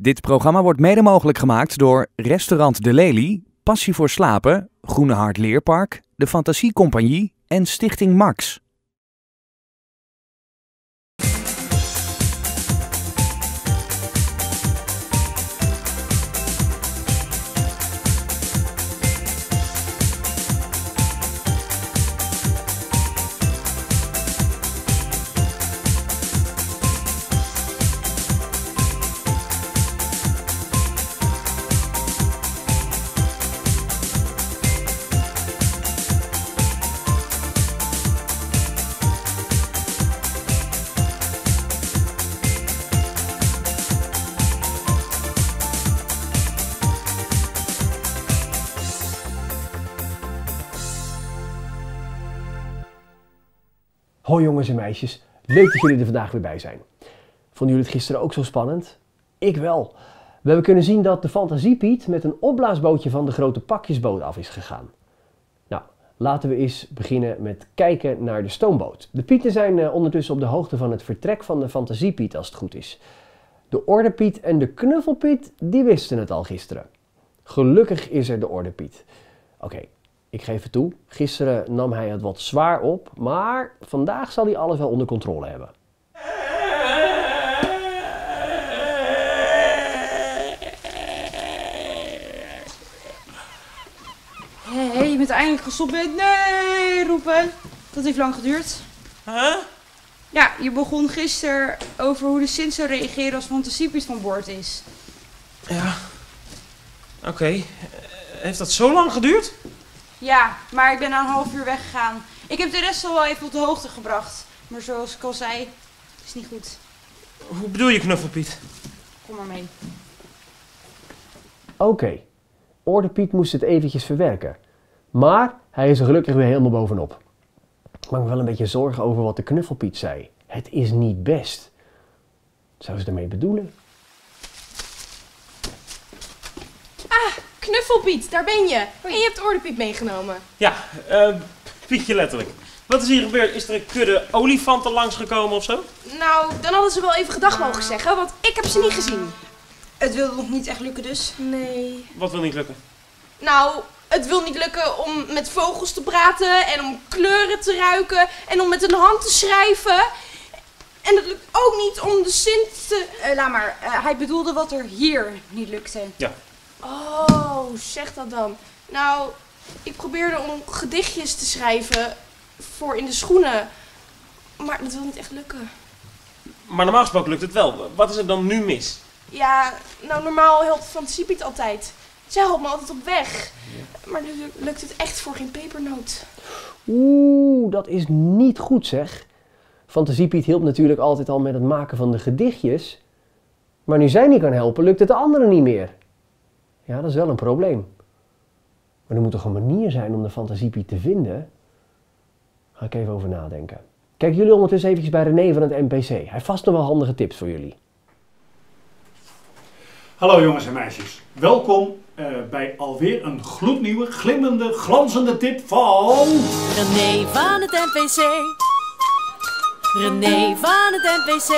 Dit programma wordt mede mogelijk gemaakt door Restaurant De Lelie, Passie voor Slapen, Groene Hart Leerpark, de Fantasie Compagnie en Stichting Max. Hoi jongens en meisjes, leuk dat jullie er vandaag weer bij zijn. Vonden jullie het gisteren ook zo spannend? Ik wel. We hebben kunnen zien dat de Fantasiepiet met een opblaasbootje van de grote pakjesboot af is gegaan. Nou, laten we eens beginnen met kijken naar de stoomboot. De Pieten zijn ondertussen op de hoogte van het vertrek van de Fantasiepiet als het goed is. De Ordepiet en de Knuffelpiet, die wisten het al gisteren. Gelukkig is er de Ordepiet. Oké. Ik geef het toe, gisteren nam hij het wat zwaar op, maar vandaag zal hij alles wel onder controle hebben. Hé, je bent eindelijk gestopt met nee roepen. Dat heeft lang geduurd. Huh? Ja, je begon gisteren over hoe de Sint zou reageren als Fantasiepiet van boord is. Ja. Oké. Heeft dat zo lang geduurd? Ja, maar ik ben na een half uur weggegaan. Ik heb de rest al wel even op de hoogte gebracht. Maar zoals ik al zei, is niet goed. Hoe bedoel je, Knuffelpiet? Kom maar mee. Oké, Ordepiet moest het eventjes verwerken. Maar hij is er gelukkig weer helemaal bovenop. Ik maak me wel een beetje zorgen over wat de Knuffelpiet zei. Het is niet best. Wat zou ze ermee bedoelen? Knuffelpiet, daar ben je. En je hebt Ordepiet meegenomen. Ja, Pietje letterlijk. Wat is hier gebeurd? Is er een kudde olifanten langsgekomen of zo? Nou, dan hadden ze wel even gedag mogen zeggen, want ik heb ze niet gezien. Het wilde nog niet echt lukken dus. Nee. Wat wil niet lukken? Nou, het wil niet lukken om met vogels te praten en om kleuren te ruiken en om met een hand te schrijven. En het lukt ook niet om de Sint te... Laat maar, hij bedoelde wat er hier niet lukte. Ja. Oh, zeg dat dan. Nou, ik probeerde om gedichtjes te schrijven voor in de schoenen. Maar dat wil niet echt lukken. Maar normaal gesproken lukt het wel. Wat is er dan nu mis? Ja, nou normaal helpt Fantasiepiet altijd. Zij helpt me altijd op weg. Maar nu lukt het echt voor geen pepernoot. Oeh, dat is niet goed zeg. Fantasiepiet hielp natuurlijk altijd al met het maken van de gedichtjes. Maar nu zij niet kan helpen, lukt het de anderen niet meer. Ja, dat is wel een probleem. Maar er moet toch een manier zijn om de Fantasiepiet te vinden? Daar ga ik even over nadenken. Kijken jullie ondertussen eventjes bij René van het NPC. Hij heeft vast nog wel handige tips voor jullie. Hallo jongens en meisjes. Welkom bij alweer een gloednieuwe, glimmende, glanzende tip van... René van het NPC. René van het NPC.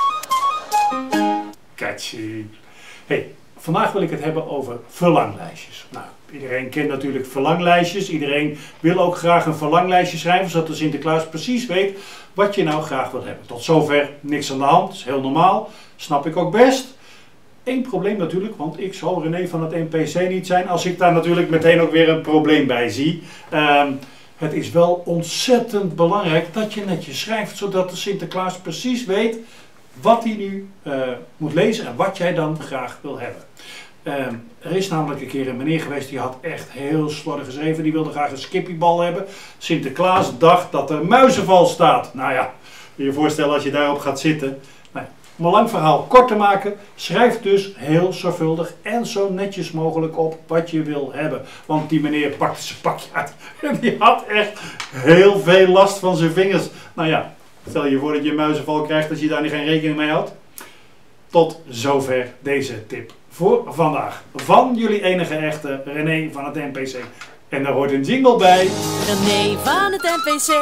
Catchy. Hey, vandaag wil ik het hebben over verlanglijstjes. Nou, iedereen kent natuurlijk verlanglijstjes. Iedereen wil ook graag een verlanglijstje schrijven, zodat de Sinterklaas precies weet wat je nou graag wil hebben. Tot zover niks aan de hand, dat is heel normaal. Snap ik ook best. Eén probleem natuurlijk, want ik zal René van het NPC niet zijn als ik daar natuurlijk meteen ook weer een probleem bij zie. Het is wel ontzettend belangrijk dat je netjes schrijft, zodat de Sinterklaas precies weet wat hij nu moet lezen en wat jij dan graag wil hebben. Er is namelijk een keer een meneer geweest die had echt heel slordig geschreven. Die wilde graag een skippiebal hebben. Sinterklaas dacht dat er muizenval staat. Nou ja, kun je je voorstellen als je daarop gaat zitten. Nou, om een lang verhaal kort te maken, schrijf dus heel zorgvuldig en zo netjes mogelijk op wat je wil hebben. Want die meneer pakte zijn pakje uit en die had echt heel veel last van zijn vingers. Nou ja, stel je voor dat je een muizenval krijgt als je daar geen rekening mee houdt. Tot zover deze tip voor vandaag. Van jullie enige echte René van het NPC. En daar hoort een jingle bij. René van het NPC.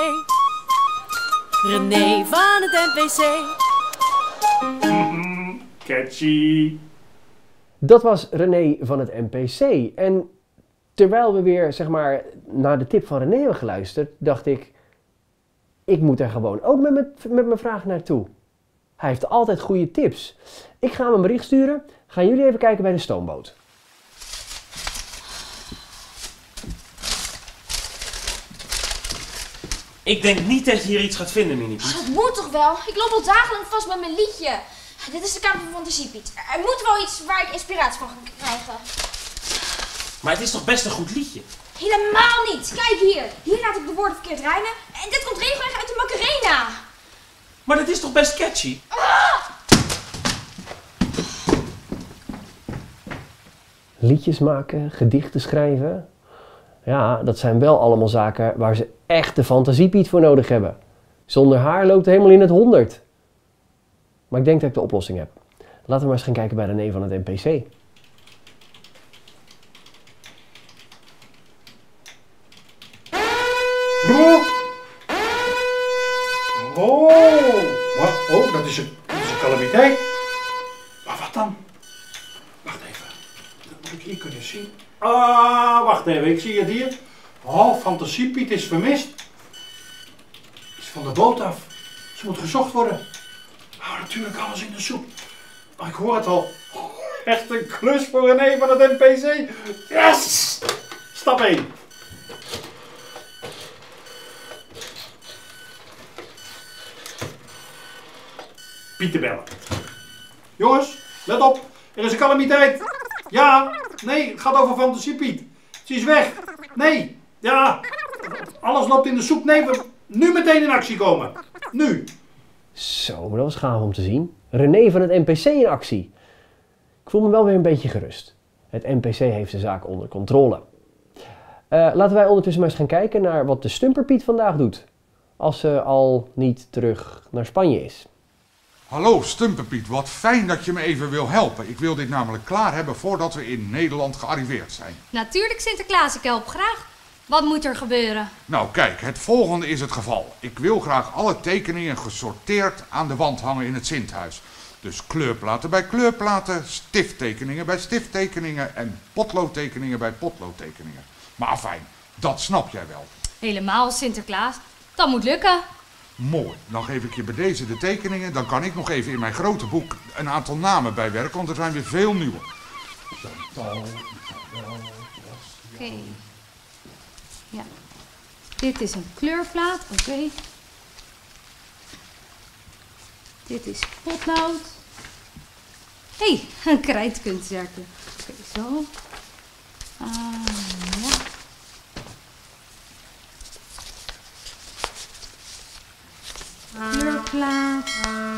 René van het NPC. Catchy. Dat was René van het NPC. En terwijl we weer, zeg maar, naar de tip van René hebben geluisterd, dacht ik moet er gewoon ook met mijn vraag naartoe. Hij heeft altijd goede tips. Ik ga hem een bericht sturen. Gaan jullie even kijken bij de stoomboot. Ik denk niet dat je hier iets gaat vinden, Mini-Piet. Dat moet toch wel? Ik loop al dagenlang vast met mijn liedje. Dit is de kamer van Fantasie, Piet. Er moet wel iets waar ik inspiratie van kan krijgen. Maar het is toch best een goed liedje? Helemaal niet. Kijk hier. Hier laat ik de woorden verkeerd rijmen. En dit komt regelrecht uit de Macarena. Maar dat is toch best catchy? Liedjes maken, gedichten schrijven. Ja, dat zijn wel allemaal zaken waar ze echt de Fantasie-Piet voor nodig hebben. Zonder haar loopt het helemaal in het 100. Maar ik denk dat ik de oplossing heb. Laten we maar eens gaan kijken bij René van het NPC. Oh, dat is een calamiteit. Maar wat dan? Wacht even. Dat moet je hier kunnen zien. Ah, wacht even. Ik zie het hier. Oh, Fantasie-Piet is vermist. Is van de boot af. Ze moet gezocht worden. Oh, natuurlijk alles in de soep. Oh, ik hoor het al. Echt een klus voor René van het NPC. Yes! Stap 1. Pieter bellen. Jongens, let op. Er is een calamiteit. Ja, nee, het gaat over Fantasie-Piet. Ze is weg. Nee, ja. Alles loopt in de soep. Nee, we nu meteen in actie komen. Nu. Zo, maar dat was gaaf om te zien. René van het NPC in actie. Ik voel me wel weer een beetje gerust. Het NPC heeft de zaak onder controle. Laten wij ondertussen maar eens gaan kijken naar wat de Stumperpiet vandaag doet. Als ze al niet terug naar Spanje is. Hallo Stumperpiet, wat fijn dat je me even wil helpen. Ik wil dit namelijk klaar hebben voordat we in Nederland gearriveerd zijn. Natuurlijk Sinterklaas, ik help graag. Wat moet er gebeuren? Nou kijk, het volgende is het geval. Ik wil graag alle tekeningen gesorteerd aan de wand hangen in het Sinthuis. Dus kleurplaten bij kleurplaten, stifttekeningen bij stifttekeningen en potloodtekeningen bij potloodtekeningen. Maar afijn, dat snap jij wel. Helemaal Sinterklaas. Dat moet lukken. Mooi, dan geef ik je bij deze de tekeningen. Dan kan ik nog even in mijn grote boek een aantal namen bijwerken, want er zijn weer veel nieuwe. Oké. Ja. Dit is een kleurplaat, oké. Dit is potlood. Hé, een krijtkunstwerkje. Oké, zo. Ja. Kleurplaat.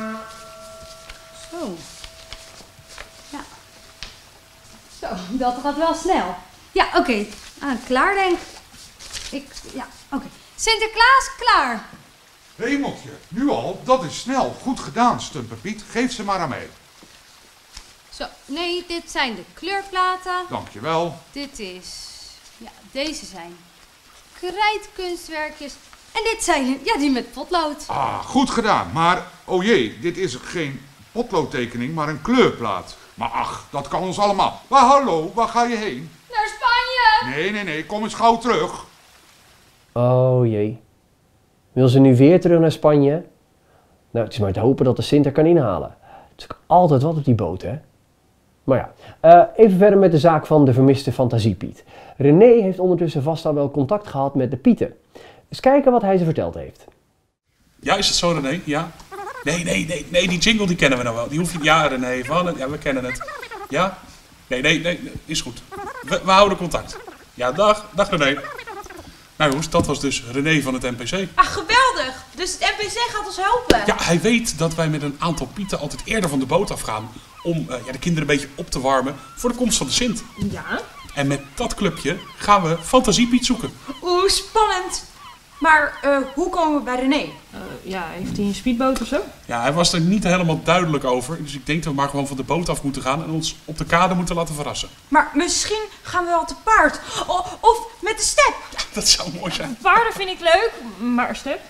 Zo. Ja. Zo, dat gaat wel snel. Ja, oké. Klaar denk ik. Ja, oké. Sinterklaas, klaar. Hemeltje, nu al? Dat is snel. Goed gedaan, Stumperpiet. Geef ze maar aan mij. Zo, nee, dit zijn de kleurplaten. Dankjewel. Dit is... Ja, deze zijn krijtkunstwerkjes. En dit zijn, ja, die met potlood. Ah, goed gedaan. Maar, oh jee, dit is geen potloodtekening, maar een kleurplaat. Maar ach, dat kan ons allemaal. Maar hallo, waar ga je heen? Naar Spanje! Nee, kom eens gauw terug. Oh jee. Wil ze nu weer terug naar Spanje? Nou, het is maar te hopen dat de Sint er kan inhalen. Het is ook altijd wat op die boot, hè? Maar ja, even verder met de zaak van de vermiste Fantasie-Piet. René heeft ondertussen vast al wel contact gehad met de Pieten. Eens kijken wat hij ze verteld heeft. Ja, is het zo, René? Ja? Nee, die jingle die kennen we nou wel. Die hoef je... Ja, René, ja, we kennen het. Ja? Nee, is goed. We houden contact. Ja, dag René. Nou jongens, dat was dus René van het NPC. Ah, geweldig! Dus het NPC gaat ons helpen. Ja, hij weet dat wij met een aantal Pieten altijd eerder van de boot afgaan om de kinderen een beetje op te warmen voor de komst van de Sint. Ja? En met dat clubje gaan we Fantasie-Piet zoeken. Oeh, spannend! Maar hoe komen we bij René? Ja, heeft hij een speedboot of zo? Ja, hij was er niet helemaal duidelijk over. Dus ik denk dat we maar gewoon van de boot af moeten gaan en ons op de kade moeten laten verrassen. Maar misschien gaan we wel te paard. Of met de step. Ja, dat zou mooi zijn. Paarden vind ik leuk, maar step?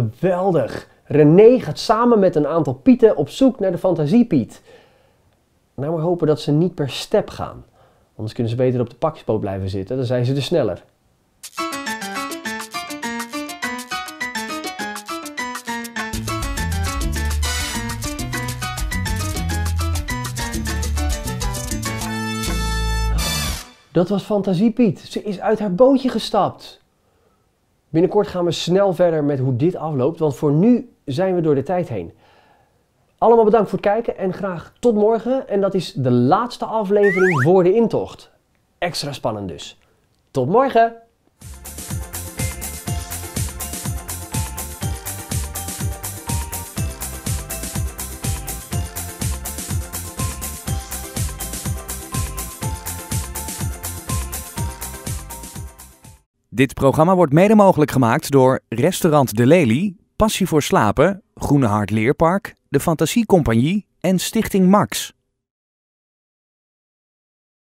Geweldig! René gaat samen met een aantal Pieten op zoek naar de Fantasie-Piet. Nou maar hopen dat ze niet per step gaan. Anders kunnen ze beter op de pakjespoot blijven zitten, dan zijn ze er sneller. Dat was Fantasie Piet. Ze is uit haar bootje gestapt. Binnenkort gaan we snel verder met hoe dit afloopt, want voor nu zijn we door de tijd heen. Allemaal bedankt voor het kijken en graag tot morgen. En dat is de laatste aflevering voor de intocht. Extra spannend dus. Tot morgen! Dit programma wordt mede mogelijk gemaakt door Restaurant De Lelie, Passie voor Slapen, Groene Hart Leerpark, de Fantasie Compagnie en Stichting Max.